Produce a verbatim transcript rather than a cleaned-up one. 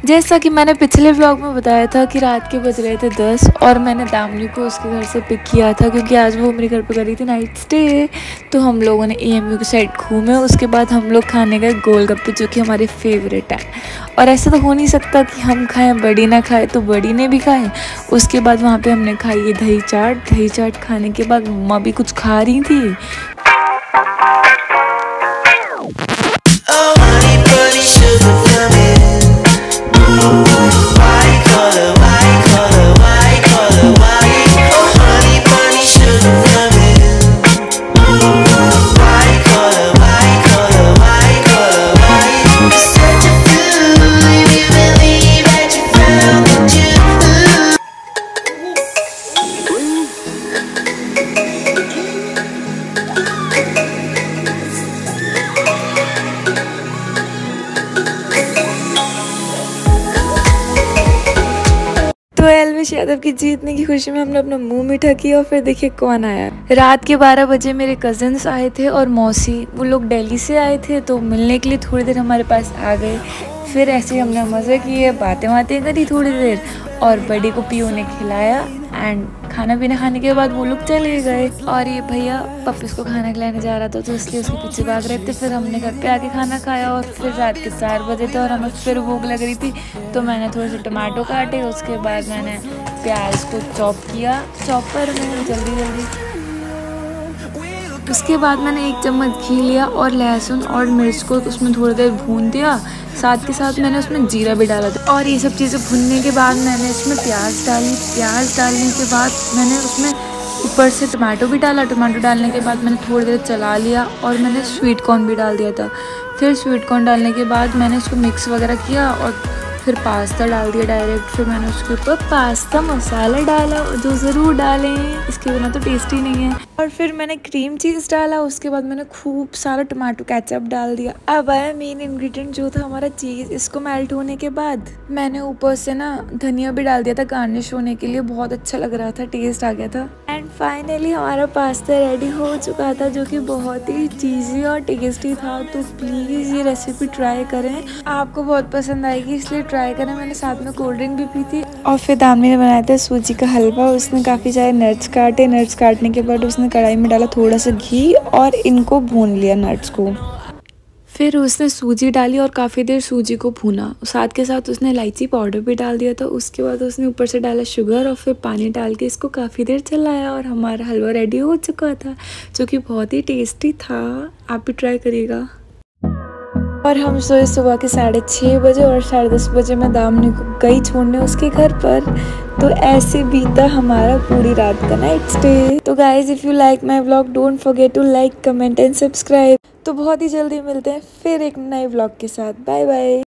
जैसा कि मैंने पिछले व्लॉग में बताया था कि रात के बज रहे थे दस और मैंने दामनी को उसके घर से पिक किया था क्योंकि आज वो मेरे घर पे कर रही थी नाइट स्टे। तो हम लोगों ने ए एम यू की साइड घूमे, उसके बाद हम लोग खाने गए गोलगप्पे जो कि हमारे फेवरेट है। और ऐसा तो हो नहीं सकता कि हम खाएं बड़ी ना खाए, तो बड़ी ने भी खाए। उसके बाद वहाँ पर हमने खाई ये दही चाट। दही चाट खाने के बाद मम्मा भी कुछ खा रही थी। तो एल्विश यादव की जीतने की खुशी में हमने अपना मुंह मीठा किया और फिर देखिए कौन आया। रात के बारह बजे मेरे कजिन्स आए थे और मौसी, वो लोग दिल्ली से आए थे, तो मिलने के लिए थोड़ी देर हमारे पास आ गए। फिर ऐसे ही हमने मज़े किए, बातें बातें करी थोड़ी देर और बड़ी को पीओ ने खिलाया एंड खाना पीना खाने के बाद वो लोग चले गए। और ये भैया पप्पीस को खाना खिलाने जा रहा था तो इसलिए उसके पीछे भाग रहे थे। फिर हमने घर पे आके खाना खाया और फिर रात के चार बजे थे और हमें फिर भूख लग रही थी, तो मैंने थोड़े से टमाटो काटे। उसके बाद मैंने प्याज को चॉप किया चॉपर में जल्दी जल्दी। उसके बाद मैंने एक चम्मच घी लिया और लहसुन और मिर्च को उसमें थोड़ी देर भून दिया। साथ के साथ मैंने उसमें जीरा भी डाला था और ये सब चीज़ें भूनने के बाद मैंने इसमें प्याज डाली। प्याज डालने के बाद मैंने उसमें ऊपर से टमाटो भी डाला। टमाटो डालने के बाद मैंने थोड़ी देर चला लिया और मैंने स्वीट कॉर्न भी डाल दिया था। फिर स्वीट कॉर्न डालने के बाद मैंने इसको मिक्स वगैरह किया और फिर पास्ता डाल दिया डायरेक्ट। फिर मैंने उसके ऊपर पास्ता मसाला डाला, जो ज़रूर डालें, इसके बिना तो टेस्टी नहीं है। और फिर मैंने क्रीम चीज़ डाला। उसके बाद मैंने खूब सारा टमाटो केचप डाल दिया। अब आया मेन इंग्रेडिएंट जो था हमारा चीज़। इसको मेल्ट होने के बाद मैंने ऊपर से ना धनिया भी डाल दिया था गार्निश होने के लिए। बहुत अच्छा लग रहा था, टेस्ट आ गया था। एंड फाइनली हमारा पास्ता रेडी हो चुका था जो कि बहुत ही चीज़ी और टेस्टी था। तो प्लीज़ ये रेसिपी ट्राई करें, आपको बहुत पसंद आएगी, इसलिए ट्राई करें। मैंने साथ में कोल्ड ड्रिंक भी पी थी। और फिर दामनी ने बनाया था सूजी का हलवा। उसने काफ़ी सारे नट्स काटे। नट्स काटने के बाद उसने कढ़ाई में डाला थोड़ा सा घी और इनको भून लिया नट्स को। फिर उसने सूजी डाली और काफ़ी देर सूजी को भूना। साथ के साथ उसने इलायची पाउडर भी डाल दिया था। उसके बाद उसने ऊपर से डाला शुगर और फिर पानी डाल के इसको काफ़ी देर चलाया और हमारा हलवा रेडी हो चुका था जो कि बहुत ही टेस्टी था। आप भी ट्राई करिएगा। और हम सोए सुबह के साढ़े छः बजे और साढ़े दस बजे मैं दामनी को गई छोड़ने उसके घर पर। तो ऐसे बीता हमारा पूरी रात का नाइट स्टे। तो guys if you like my vlog don't forget to like comment and subscribe. तो बहुत ही जल्दी मिलते हैं फिर एक नए व्लॉग के साथ। Bye bye.